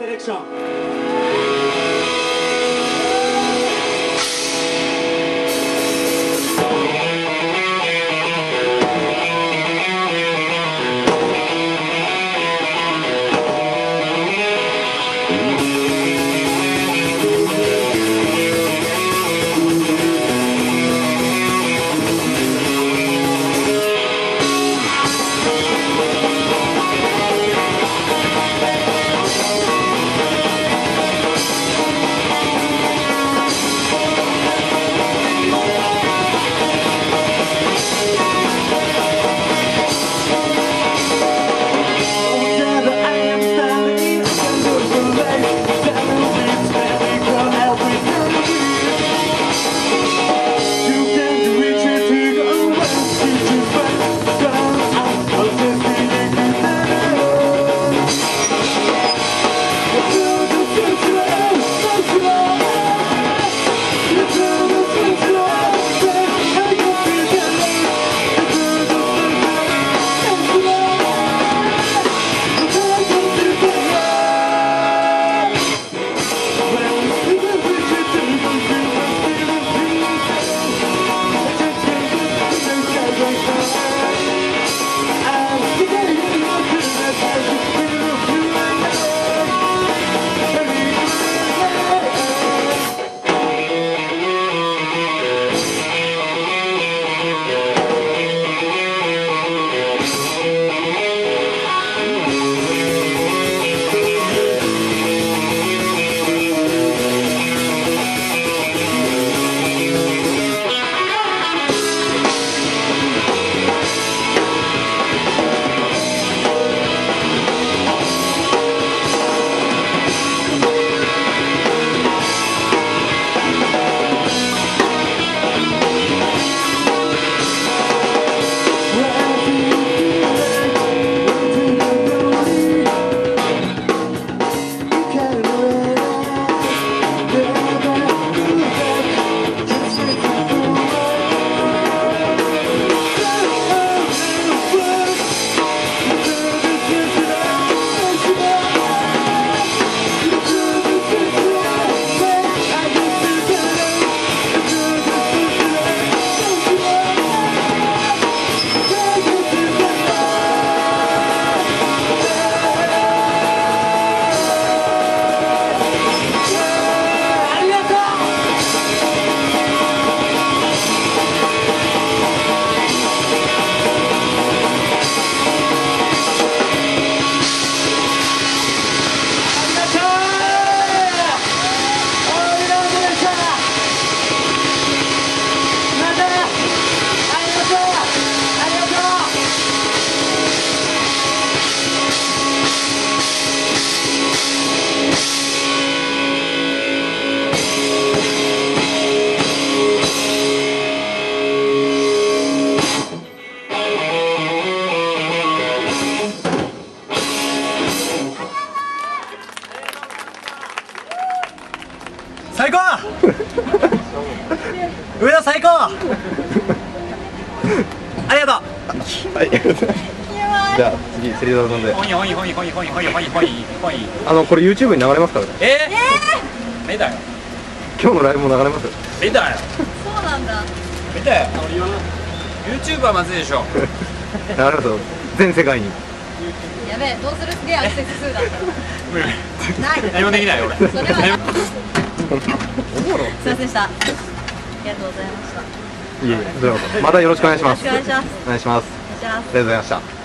セレクション。 最高上田最高ありがとう。 はいじゃあ次芹沢さんでほいほいほいほいほいほいほいほいほい。 これ YouTube に流れますからね。 目だよ今日のライブも流れますよ。 目だよそうなんだ。 目だよ。 YouTube はまずいでしょ。 流れますよ全世界に。 やべえ、どうする？すげえアクセス数だった。ない。 何もできないよ俺。 それは。すいませんでした。ありがとうございました。 いえいえ、どうぞまたよろしくお願いします。 よろしくお願いします。 お願いします。 お願いします。 ありがとうございました。